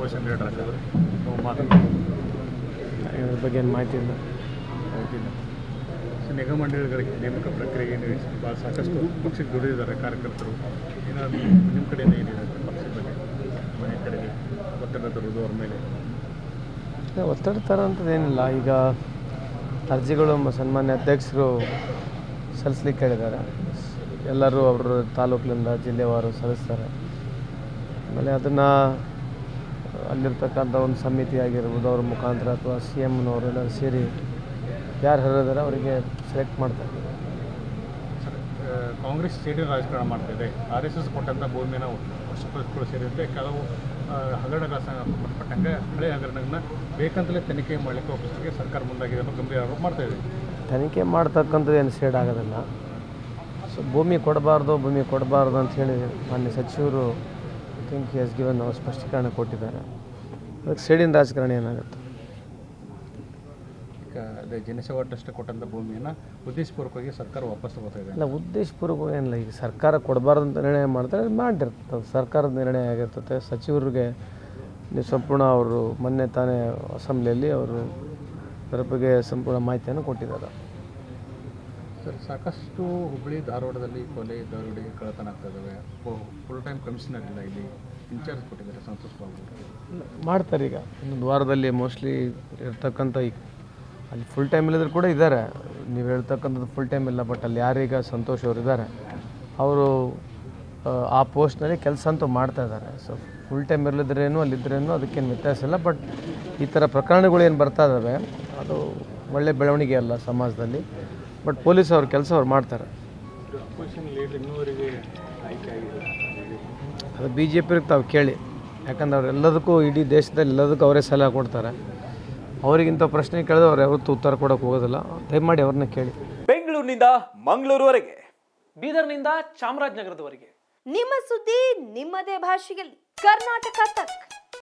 Corporation leader ಇದ್ರ ಬಗ್ಗೆ ಏನು ಮಾಹಿತಿ ಇಲ್ಲ. ಸೊ ನಿಗಮ ಮಂಡಳಿಗಳಿಗೆ ನೇಮಕ ಪ್ರಕ್ರಿಯೆ ಭಾಳ ಸಾಕಷ್ಟು ಪಕ್ಷಕ್ಕೆ ದುಡಿದಿದ್ದಾರೆ ಕಾರ್ಯಕರ್ತರು. ಏನಾದರೂ ನಿಮ್ಮ ಕಡೆಯಿಂದ ಏನಿದೆ ಪಕ್ಷದ ಬಗ್ಗೆ ಮನೆ ಕಡೆಗೆ ಒತ್ತಡ ತರುವುದು ಅವ್ರ ಮೇಲೆ? ಒತ್ತಡ ಥರ ಅಂಥದ್ದೇನಿಲ್ಲ. ಈಗ ಅರ್ಜಿಗಳು ಸನ್ಮಾನ್ಯ ಅಧ್ಯಕ್ಷರು ಸಲ್ಲಿಸ್ಲಿಕ್ಕೆ ಹೇಳಿದ್ದಾರೆ. ಎಲ್ಲರೂ ಅವರು ತಾಲೂಕಿನಿಂದ ಜಿಲ್ಲೆವಾರು ಸಲ್ಲಿಸ್ತಾರೆ. ಆಮೇಲೆ ಅದನ್ನು ಅಲ್ಲಿರ್ತಕ್ಕಂಥ ಒಂದು ಸಮಿತಿ ಆಗಿರ್ಬೋದು ಅವ್ರ ಮುಖಾಂತರ ಅಥವಾ CMನವರೆಲ್ಲರೂ ಸೇರಿ ಯಾರು ಹರಿದಾರೆ ಅವರಿಗೆ ಸೆಲೆಕ್ಟ್ ಮಾಡ್ತಾರೆ. ಕಾಂಗ್ರೆಸ್ ಸ್ಟೇಡಿಯಂ ರಾಜಕಾರಣ ಮಾಡ್ತಾಯಿದೆ. RSS ಕೊಟ್ಟಂಥ ಭೂಮಿನ ವಶಪಡಿಸಿಕೊಳ್ಳಲು ಸೇರಿದಂತೆ ಕೆಲವು ಹಗರಣಗಳ ಸಂಬಂಧಪಟ್ಟಂಗೆ ಹಳೆ ಹಗರಣಗಳನ್ನ ಬೇಕಂತಲೇ ತನಿಖೆ ಮಾಡಲಿಕ್ಕೆ ಒಪ್ಪಿಸಿಗೆ ಸರ್ಕಾರ ಮುಂದಾಗಿದೆ ಅನ್ನೋ ಗಂಭೀರ ಆರೋಪ ಮಾಡ್ತಾಯಿದೆ. ತನಿಖೆ ಮಾಡ್ತಕ್ಕಂಥದ್ದು ಏನು ಸೇಡ್ ಆಗೋದಿಲ್ಲ. ಸೊ ಭೂಮಿ ಕೊಡಬಾರ್ದು ಅಂತ ಹೇಳಿ ಮಾನ್ಯ ಸಚಿವರು ಥಿಂಕ್ ಎಸ್ ಗಿವನ್ ನಾವು ಸ್ಪಷ್ಟೀಕರಣ ಕೊಟ್ಟಿದ್ದಾರೆ. ಅದಕ್ಕೆ ಸೇಡಿನ ರಾಜಕಾರಣ ಏನಾಗುತ್ತೆ? ಈಗ ಅದೇ ಜನಸೇವಾ ಟ್ರಸ್ಟ್ ಕೊಟ್ಟಂಥ ಭೂಮಿಯನ್ನು ಉದ್ದೇಶಪೂರ್ವಕವಾಗಿ ಸರ್ಕಾರ ವಾಪಸ್ ತಗೋತಾ ಇಲ್ಲ, ಉದ್ದೇಶಪೂರ್ವಕ ಏನಿಲ್ಲ. ಈಗ ಸರ್ಕಾರ ಕೊಡಬಾರ್ದು ಅಂತ ನಿರ್ಣಯ ಮಾಡ್ತಾರೆ, ಮಾಡಿರ್ತದೆ. ಸರ್ಕಾರದ ನಿರ್ಣಯ ಆಗಿರ್ತದೆ. ಸಚಿವರಿಗೆ ನೀವು ಸಂಪೂರ್ಣ ಅವರು ಮೊನ್ನೆ ತಾನೇ ಅಸೆಂಬ್ಲಿಯಲ್ಲಿ ಅವರು ಅದರ ಬಗ್ಗೆ ಸಂಪೂರ್ಣ ಮಾಹಿತಿಯನ್ನು ಕೊಟ್ಟಿದ್ದಾರೆ. ಸರ್, ಸಾಕಷ್ಟು ಹುಬ್ಬಳ್ಳಿ ಧಾರವಾಡದಲ್ಲಿ ಕೊಲೆ ದರೋಡೆ ಕಳ್ಳತನ ಆಗ್ತಾ ಇದ್ದಾವೆ. ಫುಲ್ ಟೈಮ್ ಕಮಿಷನರ್ ಇಲ್ಲ, ಇಲ್ಲಿ ಇನ್ಚಾರ್ಜ್ ಕೊಟ್ಟಿದ್ದಾರೆ ಸಂತೋಷ್ ಬಾಬು. ಮಾಡ್ತಾರೆ. ಈಗ ಇನ್ನೊಂದು ವಾರದಲ್ಲಿ ಮೋಸ್ಟ್ಲಿ ಇರ್ತಕ್ಕಂಥ ಈಗ ಅಲ್ಲಿ ಫುಲ್ ಟೈಮ್ ಇಲ್ಲದ್ರು ಕೂಡ ಇದ್ದಾರೆ. ನೀವು ಹೇಳ್ತಕ್ಕಂಥದ್ದು ಫುಲ್ ಟೈಮ್ ಇಲ್ಲ, ಬಟ್ ಅಲ್ಲಿ ಯಾರೀಗ ಸಂತೋಷ್ ಅವರು ಇದ್ದಾರೆ ಅವರು ಆ ಪೋಸ್ಟ್ನಲ್ಲಿ ಕೆಲಸ ಅಂತೂ ಮಾಡ್ತಾ ಇದ್ದಾರೆ. ಸೊ ಫುಲ್ ಟೈಮ್ ಇರಲಿದ್ರೇನು ಅಲ್ಲಿದ್ದರೇನು ಅದಕ್ಕೇನು ವ್ಯತ್ಯಾಸ ಇಲ್ಲ. ಬಟ್ ಈ ಥರ ಪ್ರಕರಣಗಳು ಏನು ಬರ್ತಾ ಇದ್ದಾವೆ ಅದು ಒಳ್ಳೆ ಬೆಳವಣಿಗೆ ಅಲ್ಲ ಸಮಾಜದಲ್ಲಿ. ಬಟ್ ಪೊಲೀಸ್ ಅವ್ರ ಕೆಲಸ ಅವ್ರು ಮಾಡ್ತಾರೆ. ಅದು BJP ತಾವು ಕೇಳಿ, ಯಾಕಂದ್ರೆ ಅವರೆಲ್ಲದಕ್ಕೂ ಇಡೀ ದೇಶದಲ್ಲಿ ಎಲ್ಲದಕ್ಕೂ ಅವರೇ ಸಲಹೆ ಕೊಡ್ತಾರೆ. ಅವರಿಗಿಂತ ಪ್ರಶ್ನೆ ಕೇಳಿದ್ರೆ ಅವ್ರು ಯಾವತ್ತೂ ಉತ್ತರ ಕೊಡೋಕೆ ಹೋಗೋದಿಲ್ಲ. ದಯಮಾಡಿ ಅವ್ರನ್ನ ಕೇಳಿ. ಬೆಂಗಳೂರಿನಿಂದ ಮಂಗಳೂರುವರೆಗೆ, ಬೀದರ್ನಿಂದ ಚಾಮರಾಜನಗರದವರೆಗೆ ನಿಮ್ಮ ಸುದ್ದಿ ನಿಮ್ಮದೇ ಭಾಷೆಯಲ್ಲಿ ಕರ್ನಾಟಕ ತಕ್.